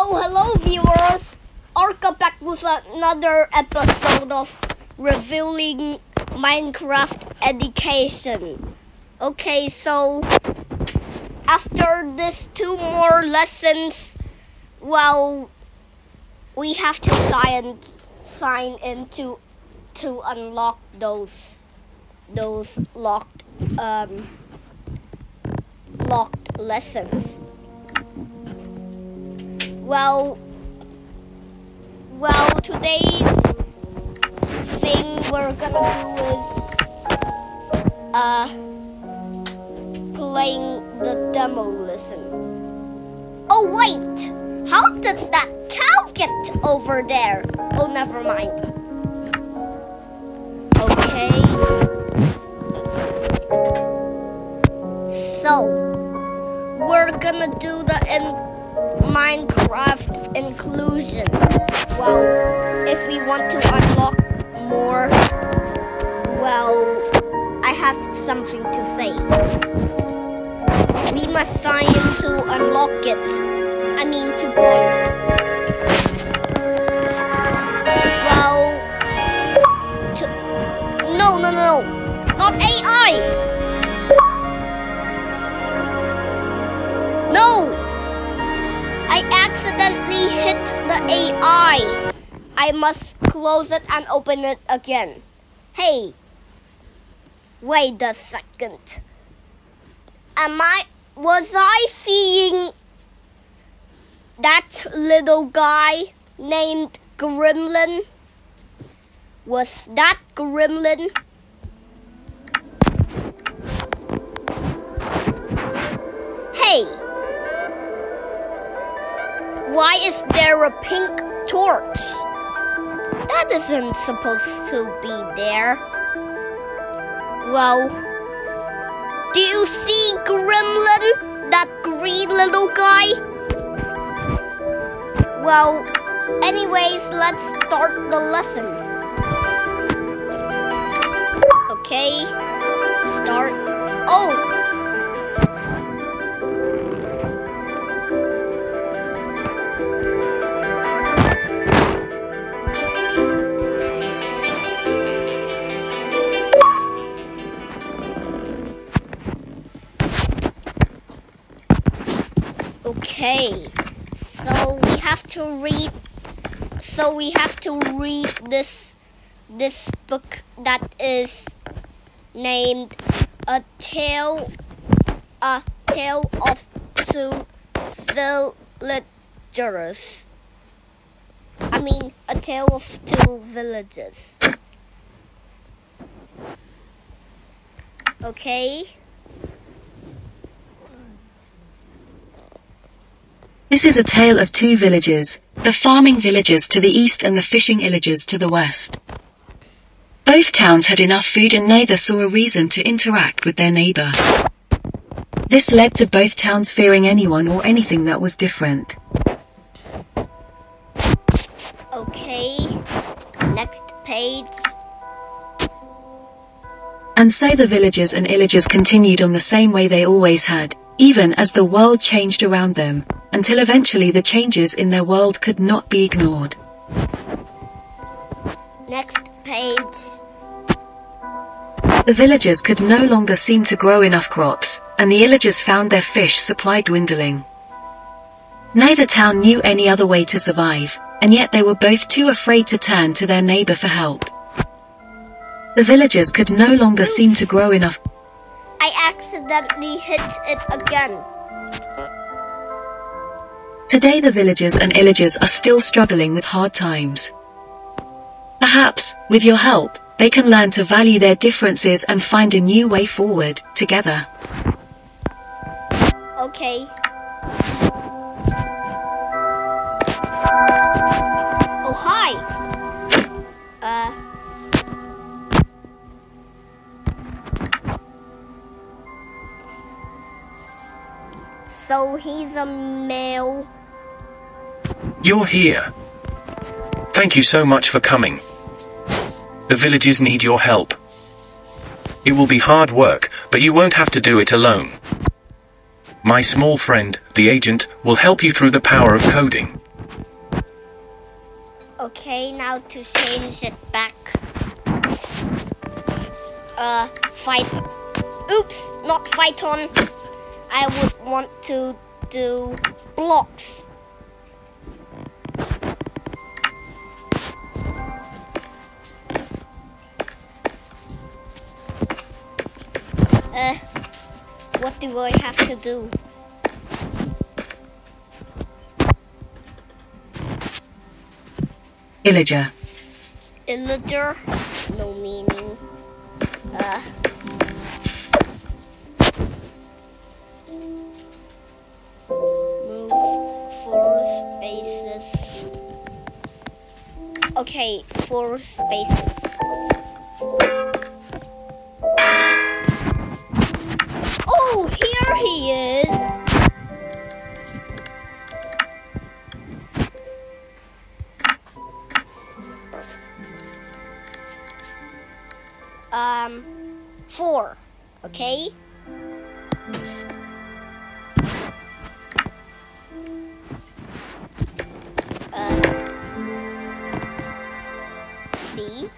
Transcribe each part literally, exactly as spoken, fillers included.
So hello viewers, Orca back with another episode of revealing Minecraft education. Okay, so after this two more lessons, well, we have to sign sign in to to unlock those those locked um locked lessons. Well, well, today's thing we're gonna do is uh playing the demo lesson. Oh wait, how did that cow get over there? Oh, never mind. Okay. So we're gonna do the in. Minecraft inclusion. Well, if we want to unlock more, well, I have something to say. We must sign in to unlock it. I mean to play. Well, to, no, no, no, not A I. No. I accidentally hit the A I. I must close it and open it again. Hey, wait a second. Am I, was I seeing that little guy named Gremlin? Was that Gremlin? Hey. Why is there a pink torch? That isn't supposed to be there. Well, do you see Gremlin? That green little guy? Well, anyways, let's start the lesson. Okay, start. Oh! Okay, so we have to read. So we have to read this this book that is named "A Tale, A Tale of Two Villagers." I mean, a tale of two villages. Okay. This is a tale of two villages, the farming villages to the east and the fishing villages to the west. Both towns had enough food and neither saw a reason to interact with their neighbor. This led to both towns fearing anyone or anything that was different. Okay, next page. And so the villages and villages continued on the same way they always had, even as the world changed around them, until eventually the changes in their world could not be ignored. Next page. The villagers could no longer seem to grow enough crops, and the villagers found their fish supply dwindling. Neither town knew any other way to survive, and yet they were both too afraid to turn to their neighbor for help. The villagers could no longer seem to grow enough. I accidentally hit it again. Today the villagers and villagers are still struggling with hard times. Perhaps, with your help, they can learn to value their differences and find a new way forward, together. Okay. Oh, hi! Uh... So he's a male. You're here. Thank you so much for coming. The villagers need your help. It will be hard work, but you won't have to do it alone. My small friend, the agent, will help you through the power of coding. Okay, now to change it back. Uh, fight. Oops, not fight on. I would want to do blocks. Uh, what do I have to do? Illager. Illager? No meaning. Uh, move four spaces. Okay, four spaces. Oh, here he is. Um, four, okay? Uh, C.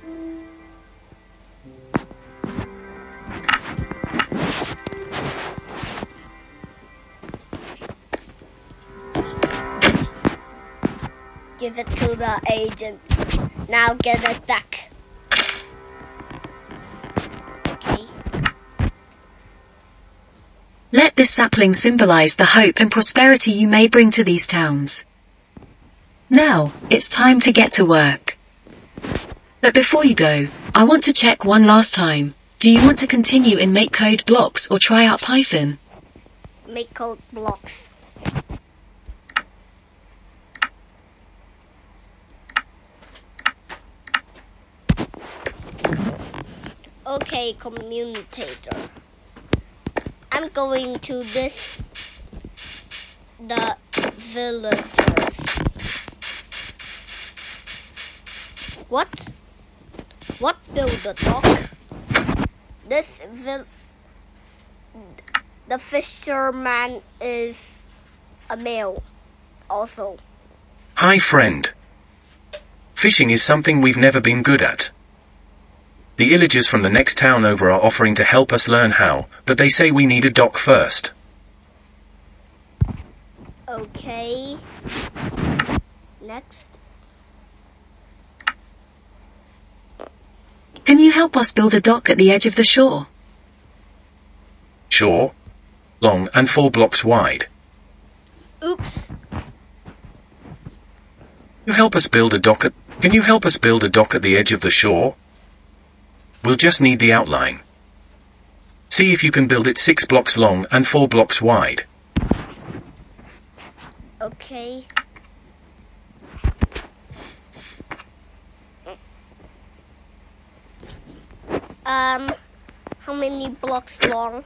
Give it to the agent. Now get it back. Okay. Let this sapling symbolize the hope and prosperity you may bring to these towns. Now, it's time to get to work. But before you go, I want to check one last time. Do you want to continue in MakeCode blocks or try out Python? MakeCode blocks. Okay, commutator. I'm going to this the villagers. What? What build the dock? This vil the fisherman is a male also. Hi friend. Fishing is something we've never been good at. The illagers from the next town over are offering to help us learn how, but they say we need a dock first. Okay. Next. Can you help us build a dock at the edge of the shore? Sure. Long and four blocks wide. Oops. You help us build a dock at... Can you help us build a dock at the edge of the shore? We'll just need the outline. See if you can build it six blocks long and four blocks wide. Okay. Um, how many blocks long?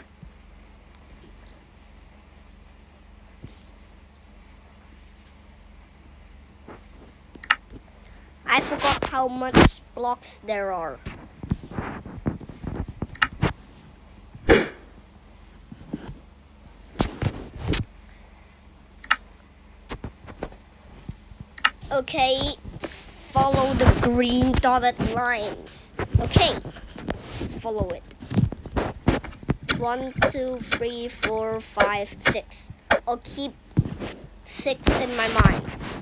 I forgot how much blocks there are. Okay, follow the green dotted lines. Okay, follow it. One, two, three, four, five, six. I'll keep six in my mind.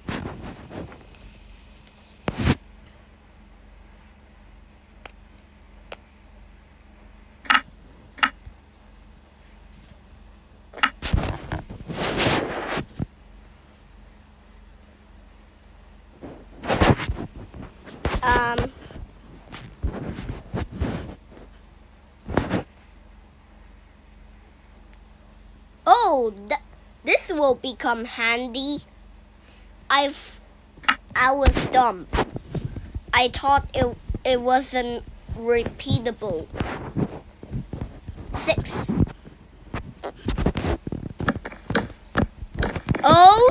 Um, oh, th this will become handy. I've, I was dumb. I thought it, it wasn't repeatable. Six. Oh!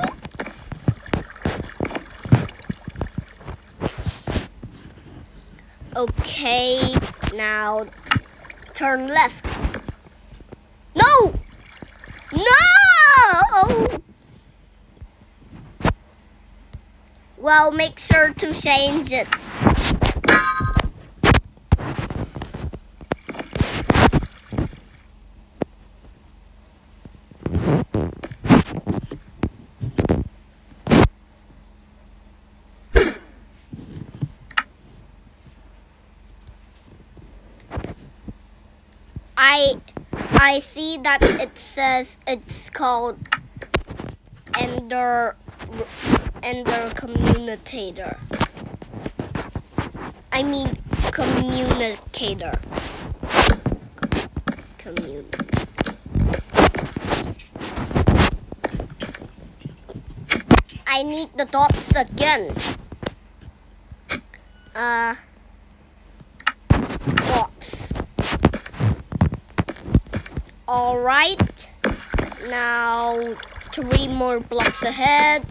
Okay, now turn left. No! No! Well, make sure to change it. I I see that it says it's called Ender Ender Communicator. I mean communicator. Commun. I need the dots again. Uh, dots. All right. Now three more blocks ahead.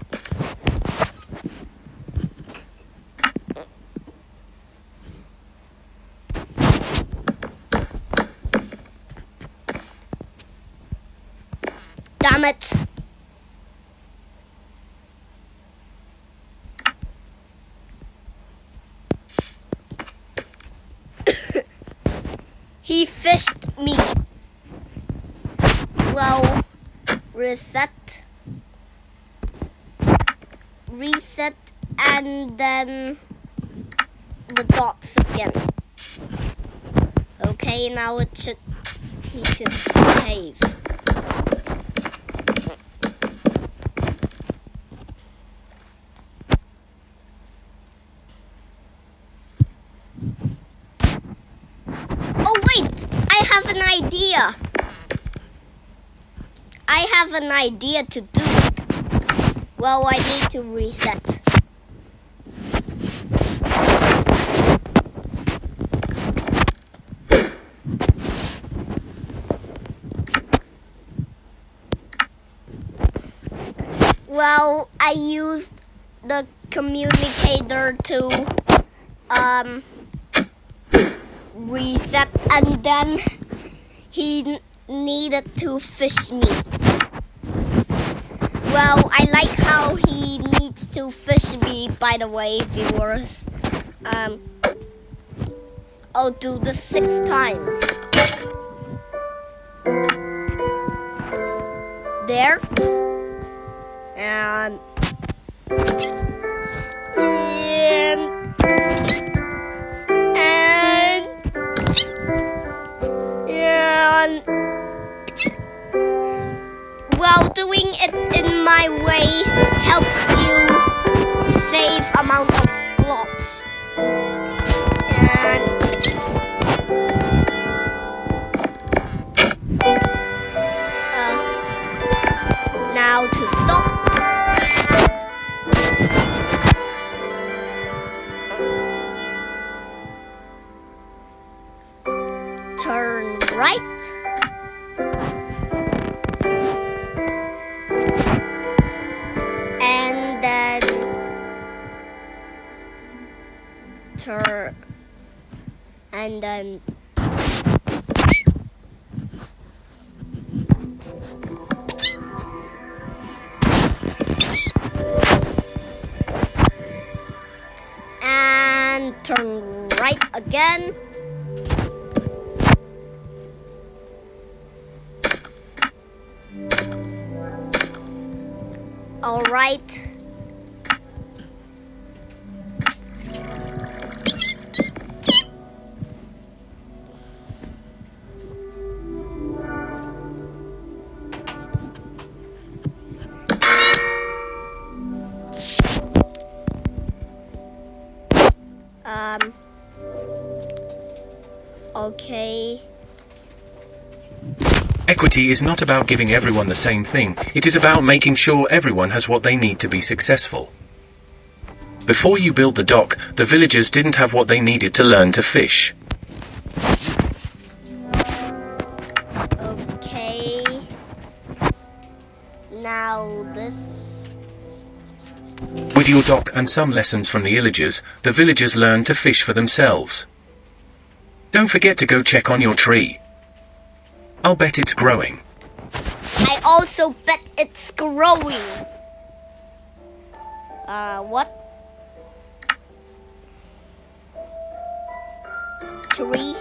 Damn it. He fished me. Well, reset. Reset and then the dots again. Okay, now it should, he should behave. Oh wait, I have an idea. I have an idea to do it. Well, I need to reset. Well, I used the communicator to um, reset, and then he needed to fish me. Well, I like how he needs to fish me, by the way, viewers. Um, I'll do this six times. There. And... And... And... And... Well, doing it in my way helps you save amount of blocks. And uh, now to stop. Turn right. Turn and then and turn right again. All right. Um, okay. Equity is not about giving everyone the same thing, it is about making sure everyone has what they need to be successful. Before you build the dock, the villagers didn't have what they needed to learn to fish. Okay. Now this... With your dock and some lessons from the villagers, the villagers learn to fish for themselves. Don't forget to go check on your tree. I'll bet it's growing. I also bet it's growing. Uh, what? tree.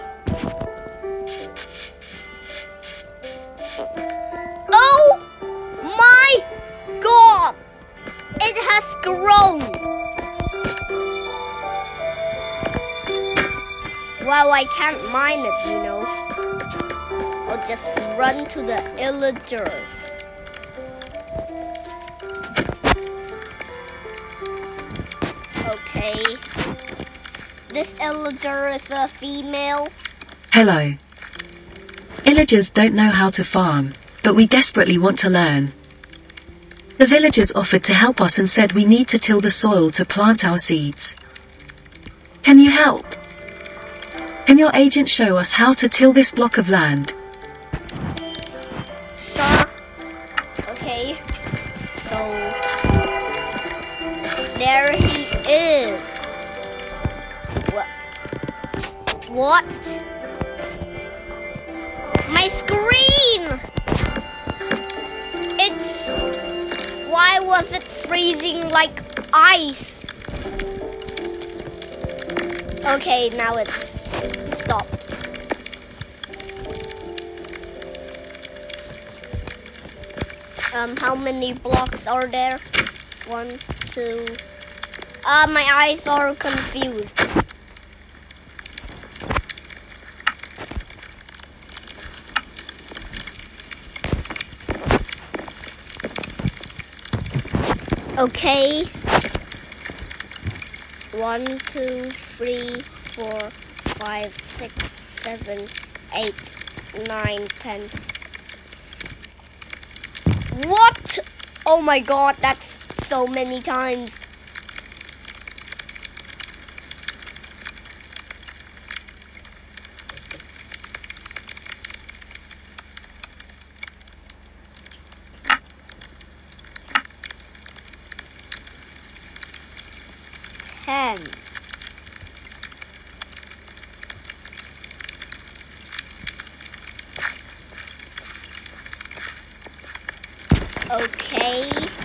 Oh my god! It has grown! Well, I can't mine it, you know. I'll just run to the illagers. Okay. This illager is a female. Hello. Illagers don't know how to farm, but we desperately want to learn. The villagers offered to help us and said we need to till the soil to plant our seeds. Can you help? Can your agent show us how to till this block of land? Sure. Okay. So there he is. What? What? My screen! It's... Why was it freezing like ice? Okay, now it's stopped. Um, how many blocks are there? One, two... Uh, my eyes are confused. Okay. One, two, three, four, five, six, seven, eight, nine, ten. What? Oh my god, that's so many times. Ten. Okay.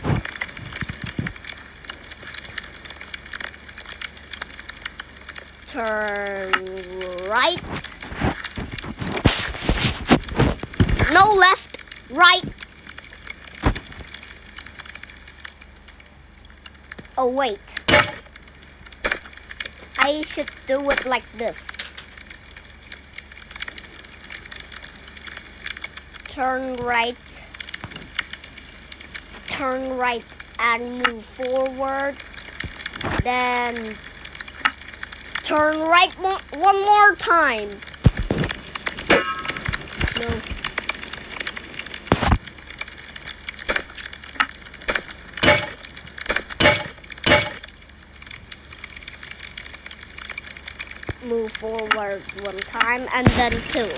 Turn right. No, left, right. Oh, wait. I should do it like this. Turn right. Turn right and move forward. Then turn right one, one more time. No. Move forward one time and then two.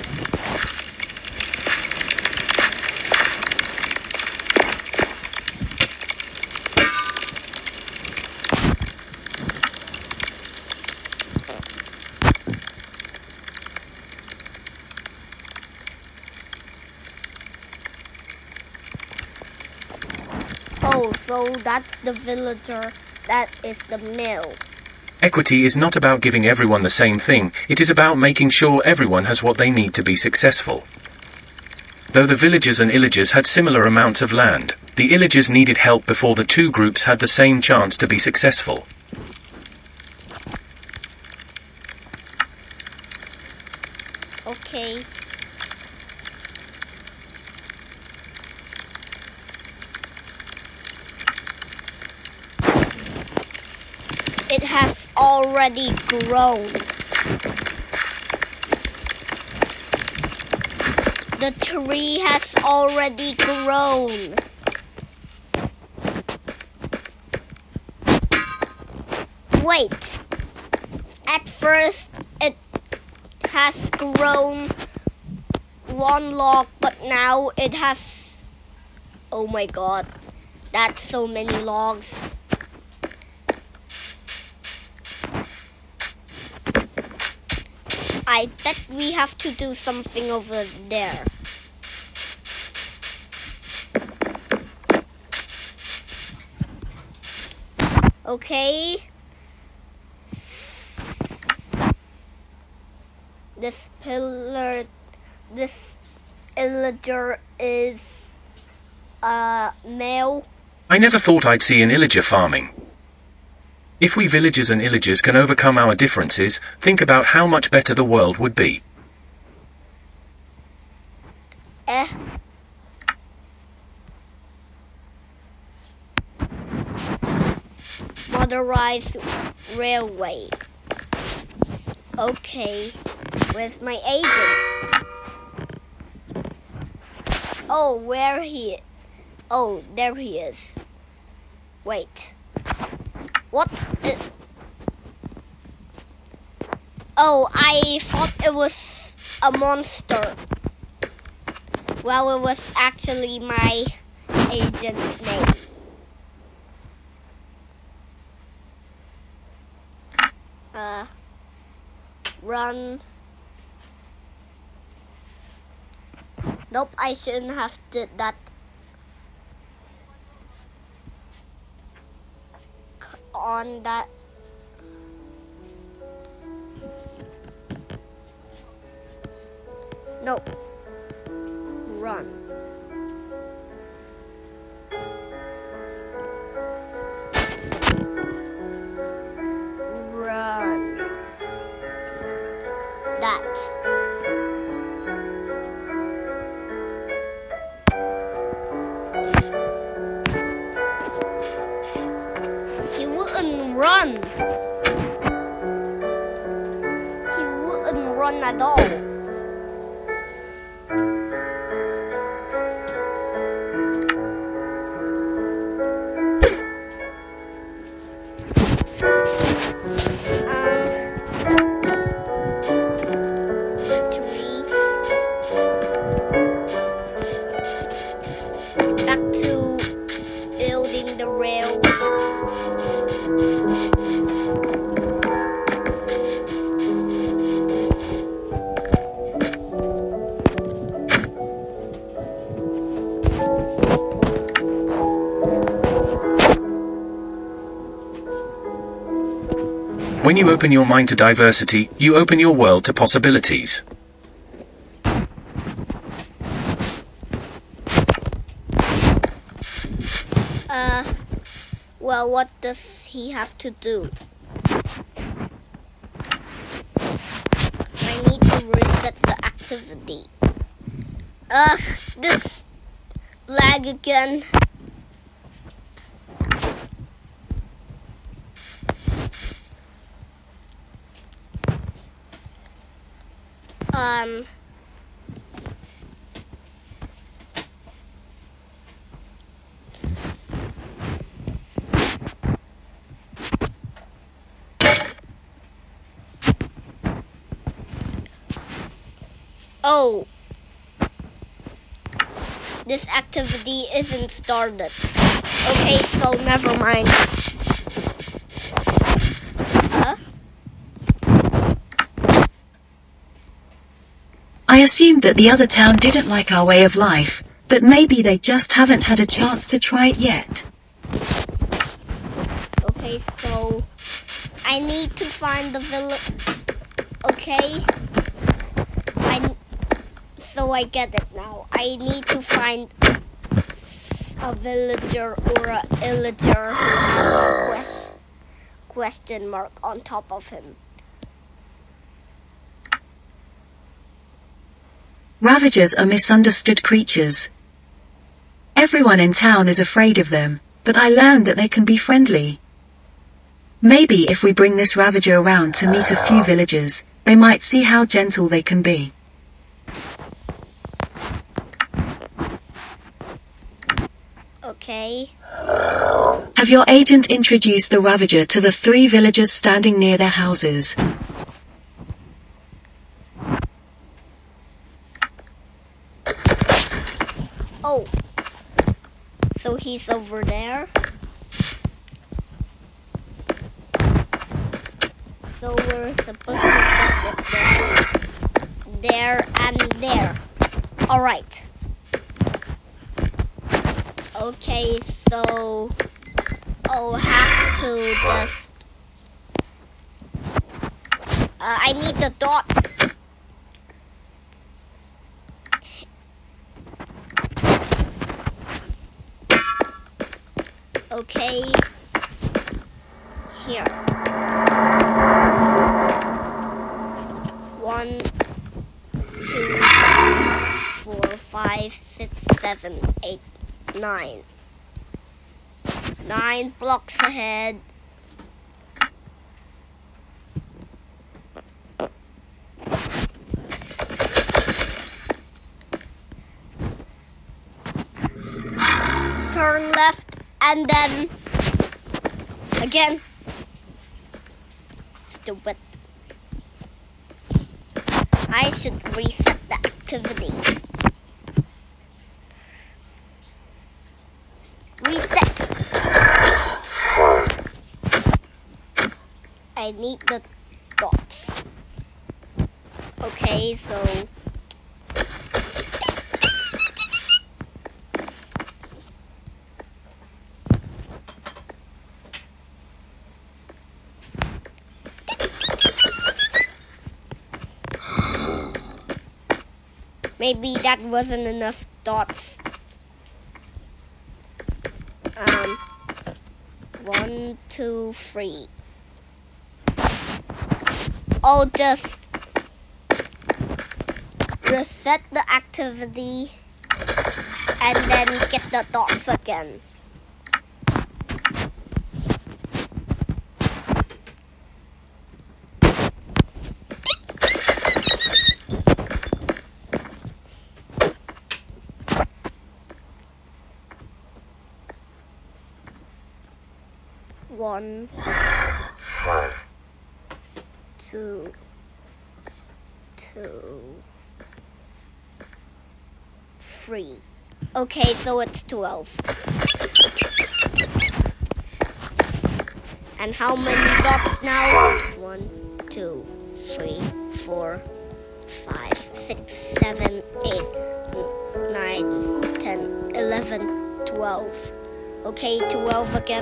Oh, so that's the villager. That is the mill. Equity is not about giving everyone the same thing, it is about making sure everyone has what they need to be successful. Though the villagers and illagers had similar amounts of land, the illagers needed help before the two groups had the same chance to be successful. Okay. It has already grown. The tree has already grown. Wait. At first, it has grown one log, but now it has... Oh my god. That's so many logs. I bet we have to do something over there. Okay. This pillar, this illager is a male. I never thought I'd see an illager farming. If we villagers and illagers can overcome our differences, think about how much better the world would be. Eh. Motorized railway. Okay, where's my agent? Oh, where he is? Oh, there he is. Wait. What? Is... Oh, I thought it was a monster. Well, it was actually my agent's name. Uh, run. Nope, I shouldn't have did that. On that. Nope. Run. Run. That. He wouldn't run. He wouldn't run at all. When you open your mind to diversity, you open your world to possibilities. Uh, well, what does he have to do? I need to reset the activity. Ugh, this lag again. Um, oh, this activity isn't started. Okay, so never mind. Huh? I assumed that the other town didn't like our way of life, but maybe they just haven't had a chance to try it yet. Okay, so I need to find the village. Okay, I so I get it now. I need to find a villager or a illager who has a quest, question mark on top of him. Ravagers are misunderstood creatures. Everyone in town is afraid of them, but I learned that they can be friendly. Maybe if we bring this Ravager around to meet a few villagers, they might see how gentle they can be. Okay. Have your agent introduced the Ravager to the three villagers standing near their houses? Oh, so he's over there. So we're supposed to get it there, there, and there. All right. Okay, so I'll have to just. Uh, I need the dots. Okay. Here. One, two, four, five, six, seven, eight, nine. Nine blocks ahead. Turn left and then again. Stupid. I should reset the activity. Reset. I need the dots. Okay, so maybe that wasn't enough dots. Um, one, two, three. I'll just reset the activity and then get the dots again. One, two, two, three. Okay, so it's twelve. And how many dots now? One, two, three, four, five, six, seven, eight, nine, ten, eleven, twelve. Okay, twelve again.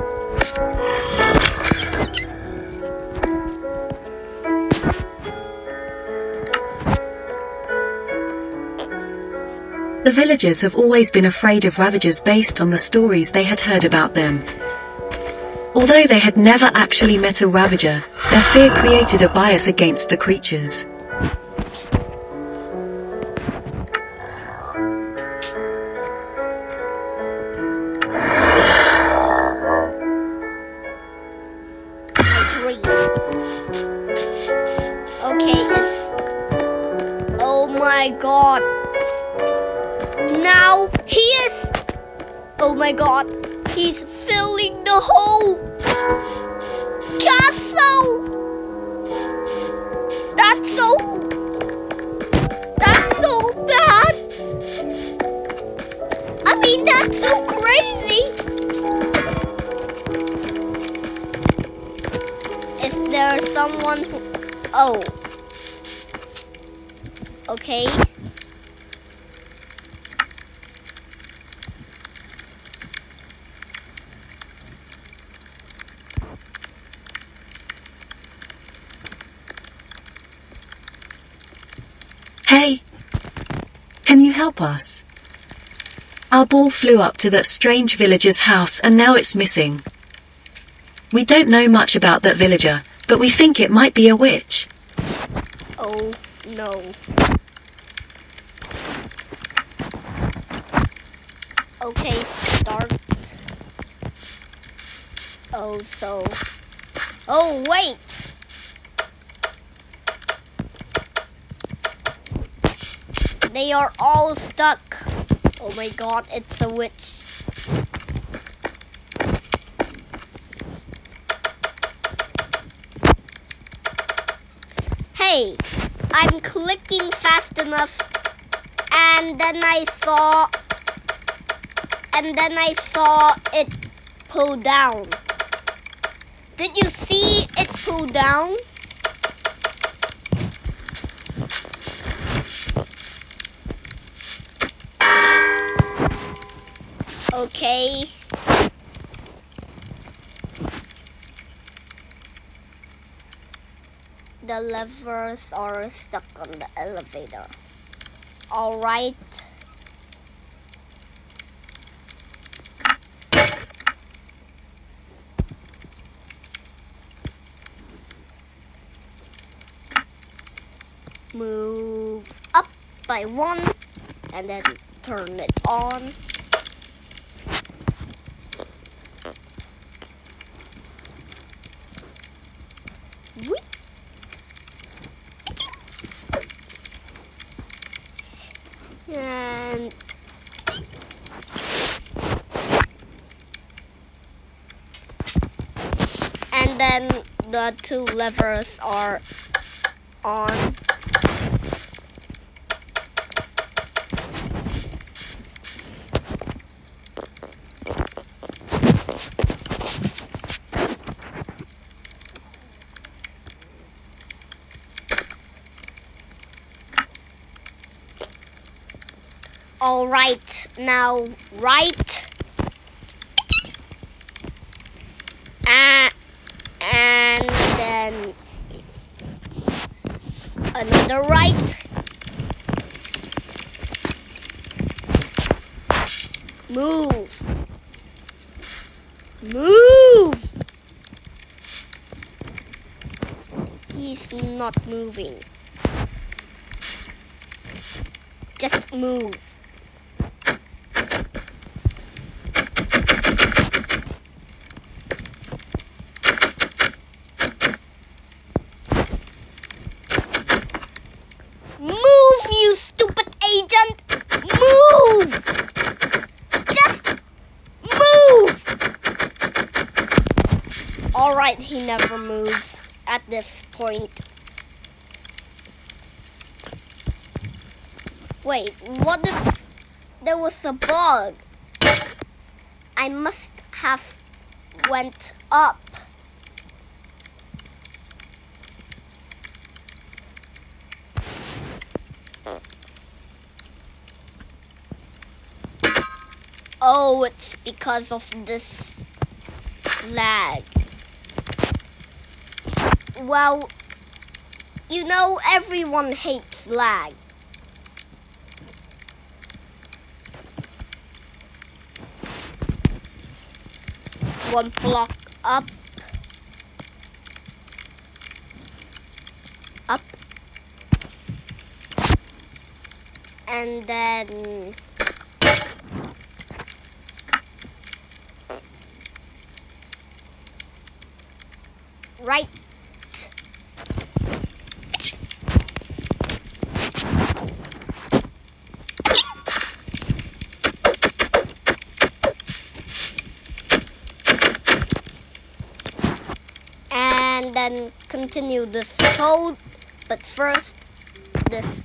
The villagers have always been afraid of Ravagers based on the stories they had heard about them. Although they had never actually met a Ravager, their fear created a bias against the creatures. Okay, it's... Oh my god. Now he is... Oh my god. He's filling the whole castle. That's so... That's so bad. I mean, that's so crazy. Is there someone who... Oh. Okay. Hey! Can you help us? Our ball flew up to that strange villager's house and now it's missing. We don't know much about that villager, but we think it might be a witch. Oh no. Okay, start. Oh, so... Oh, wait! They are all stuck. Oh my god, it's a witch. Hey, I'm clicking fast enough and then I saw and then I saw it pull down. Did you see it pull down? Okay. The levers are stuck on the elevator. All right. by one and then turn it on. And and then the two levers are on. All right, now right, uh, and then another right, move, move, he's not moving, just move. You stupid agent! Move! Just move! Alright, he never moves at this point. Wait, what if there was a bug? I must have went up. Oh, it's because of this lag. Well, you know, everyone hates lag. One block up. Up. And then right. And then continue this code, but first this.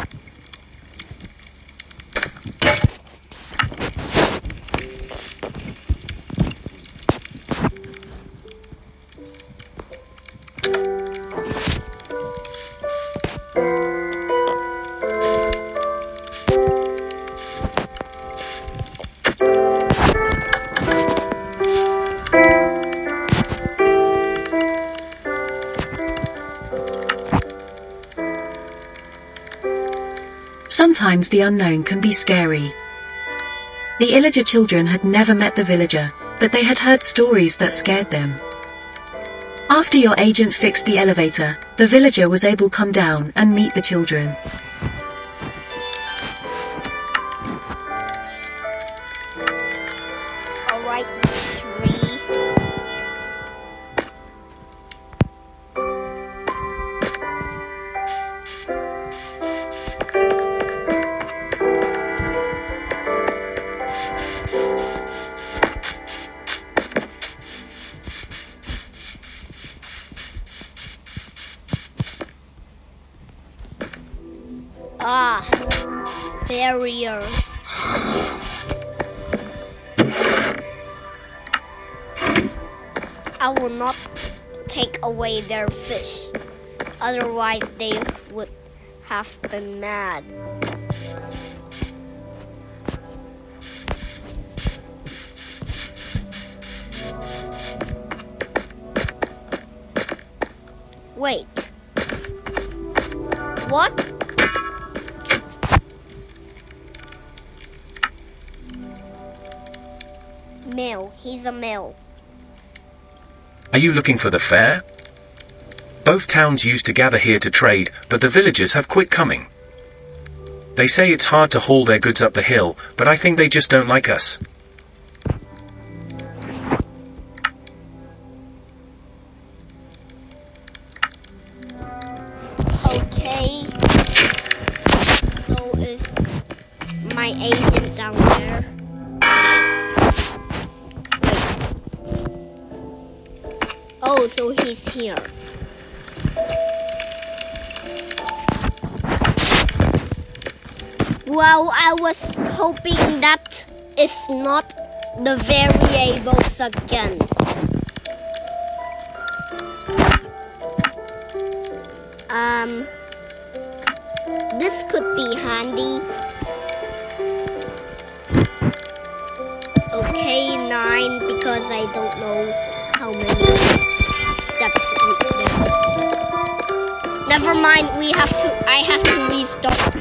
Sometimes the unknown can be scary. The Illager children had never met the villager, but they had heard stories that scared them. After your agent fixed the elevator, the villager was able to come down and meet the children. Alright, three. Ah, barriers. I will not take away their fish, otherwise they would have been mad. Wait. What? Male. He's a male. Are you looking for the fair? Both towns used to gather here to trade, but the villagers have quit coming. They say it's hard to haul their goods up the hill, but I think they just don't like us. Okay. So is my agent down there? Wait. Oh, so he's here. Well, I was hoping that is not the variables again. Um, this could be handy. Okay, nine, because I don't know how many steps we there. Never mind, we have to, I have to restart.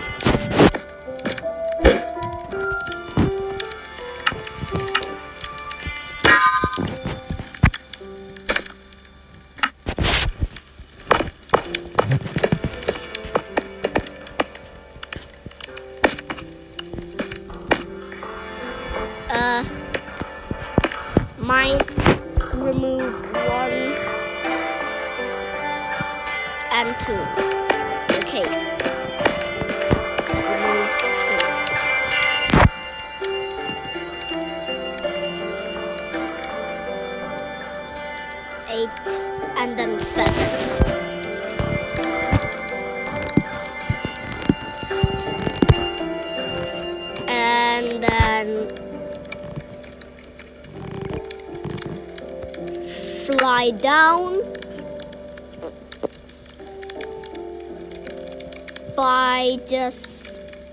Uh, might remove one and two. Okay. Remove two. Eight and then seven. And then fly down by just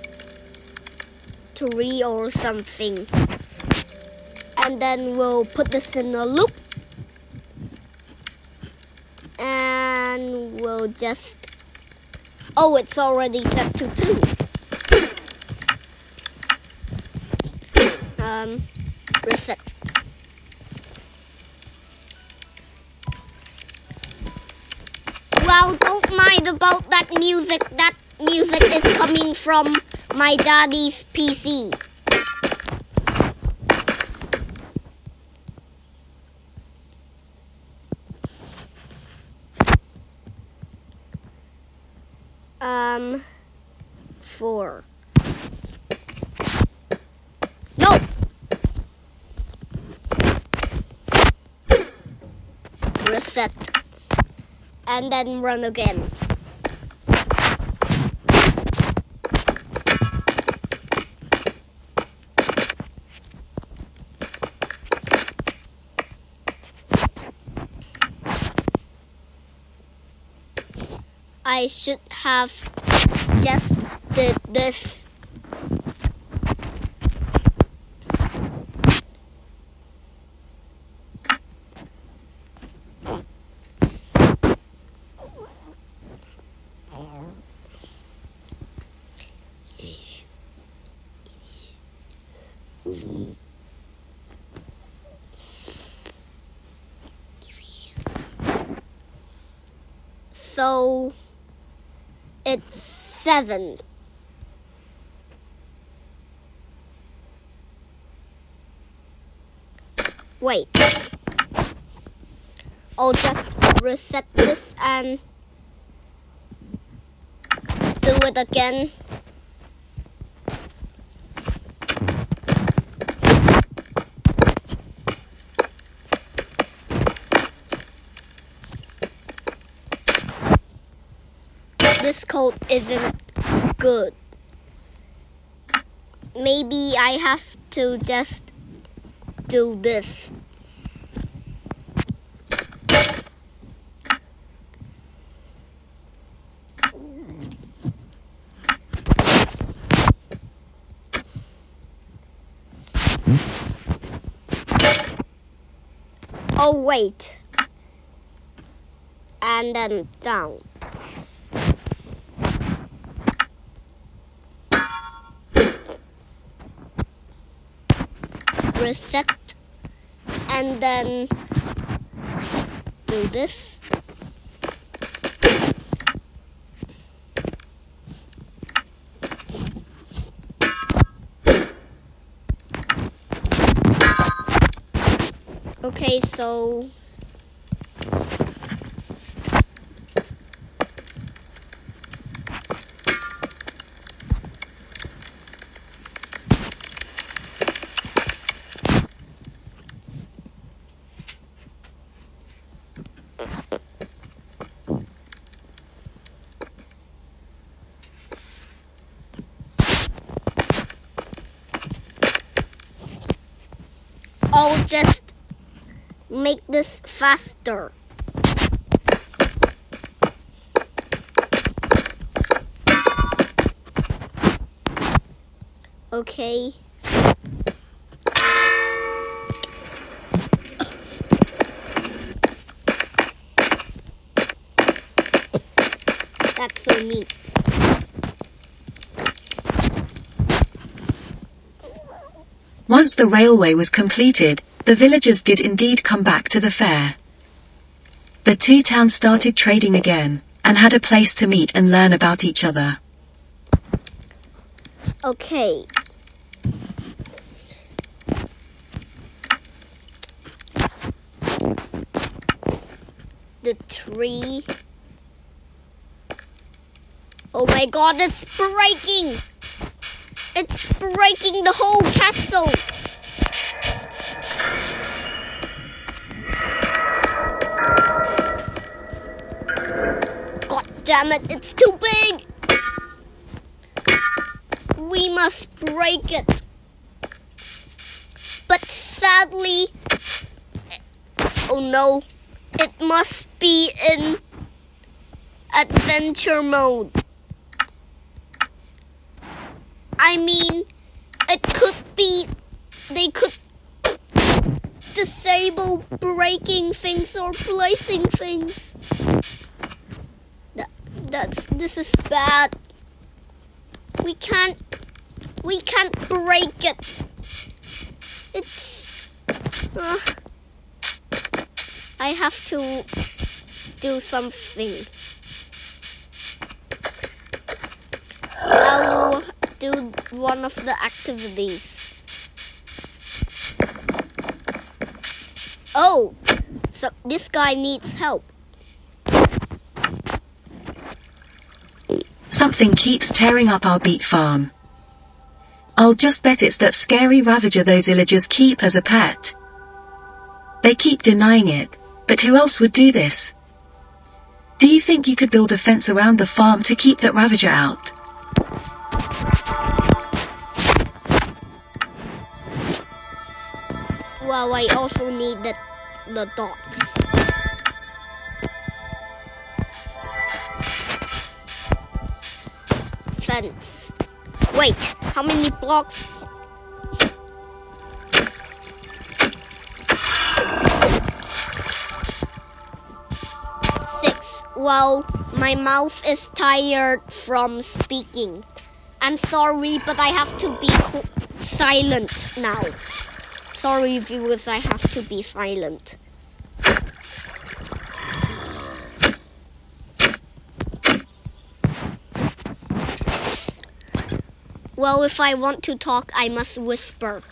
three or something, and then we'll put this in a loop and we'll just, oh, it's already set to two. Um, reset. Well, don't mind about that music. That music is coming from my daddy's P C. Um, four. No! Reset. And then run again. I should have just did this. So it's seven. Wait. I'll just reset this and do it again. This code isn't good. Maybe I have to just do this. Oh, wait. And then down. Reset and then do this. Okay, so I'll just make this faster. Okay. That's so neat. Once the railway was completed, the villagers did indeed come back to the fair. The two towns started trading again, and had a place to meet and learn about each other. Okay. The tree. Oh my god, it's breaking! It's breaking the whole castle! God damn it, it's too big! We must break it. But sadly, oh no, it must be in adventure mode. I mean, it could be, they could disable breaking things or placing things. That, that's, this is bad. We can't, we can't break it. It's, uh, I have to do something. I'll do one of the activities. Oh, so this guy needs help. Something keeps tearing up our beet farm. I'll just bet it's that scary ravager those villagers keep as a pet. They keep denying it, but who else would do this? Do you think you could build a fence around the farm to keep that ravager out? Well, I also need the, the dots. Fence. Wait, how many blocks? Six. Well, my mouth is tired from speaking. I'm sorry, but I have to be silent now. Sorry, viewers, I have to be silent. Well, if I want to talk, I must whisper.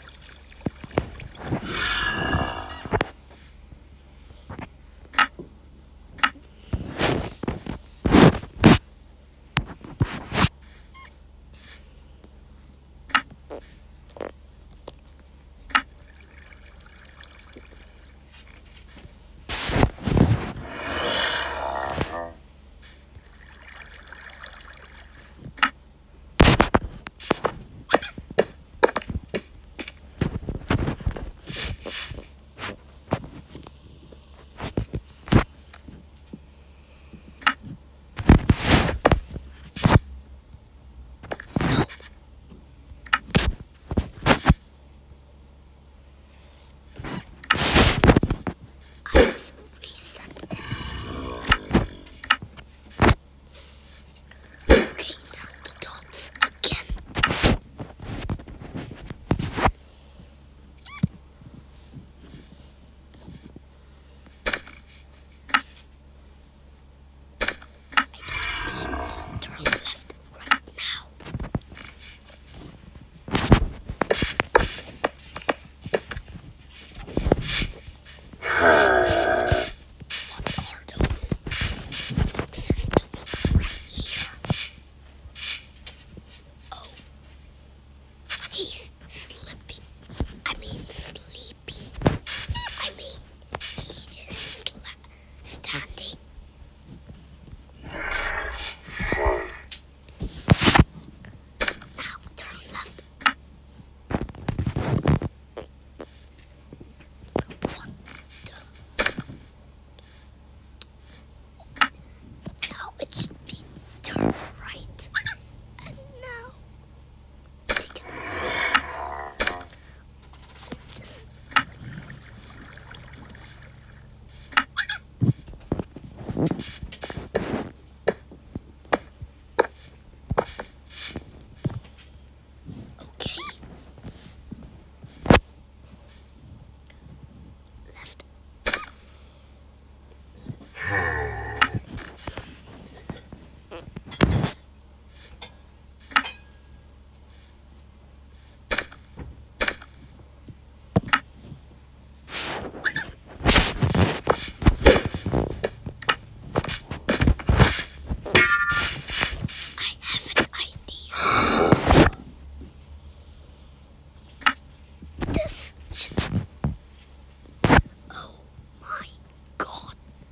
Oh my god.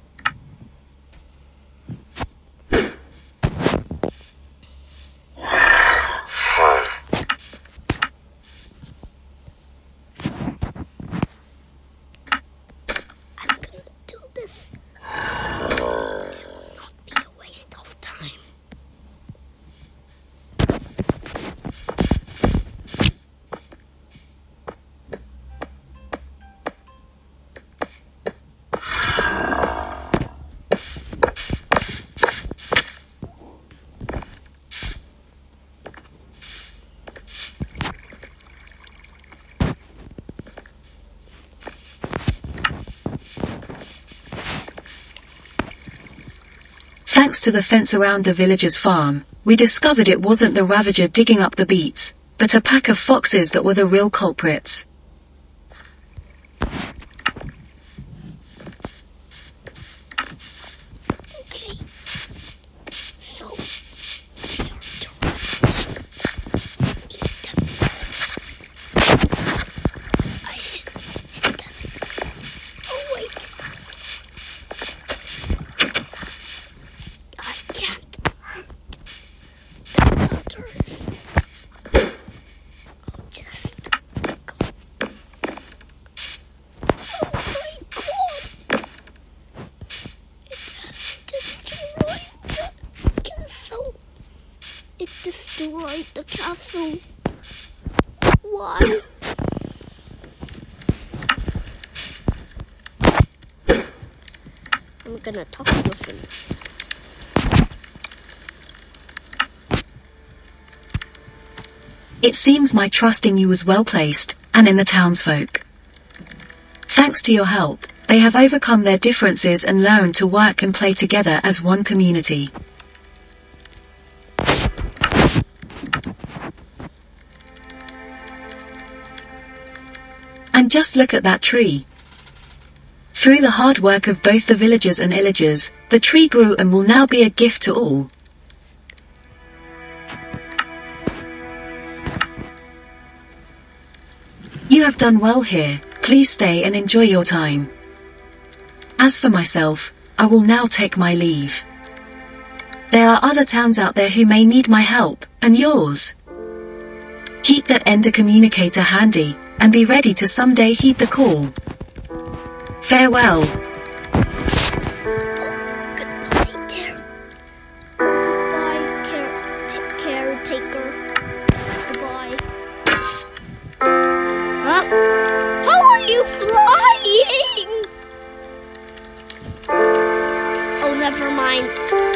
I'm gonna do this. It will not be a waste of time. Thanks to the fence around the villager's farm, we discovered it wasn't the Ravager digging up the beets, but a pack of foxes that were the real culprits. Okay. So, we are to eat them. I should hit them. Oh wait. I can't hurt the others. I'll just go. Oh my god! It has destroyed the castle. It destroyed the castle. Why? I'm gonna talk with him. It seems my trust in you was well placed, and in the townsfolk. Thanks to your help, they have overcome their differences and learned to work and play together as one community. And just look at that tree. Through the hard work of both the villagers and illagers, the tree grew and will now be a gift to all. You have done well here, please stay and enjoy your time. As for myself, I will now take my leave. There are other towns out there who may need my help, and yours. Keep that ender communicator handy, and be ready to someday heed the call. Farewell. Goodbye, dear. Goodbye, care t- caretaker. Goodbye. Huh? How are you flying? Oh, never mind.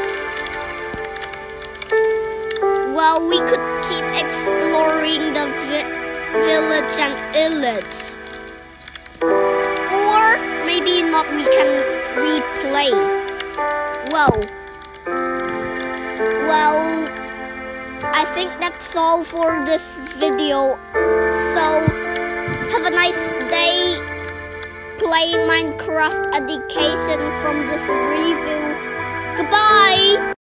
Well, we could keep exploring the vi- village and illage. Or maybe not, we can replay. Well, well, I think that's all for this video. So, have a nice day playing Minecraft Education from this review. Goodbye!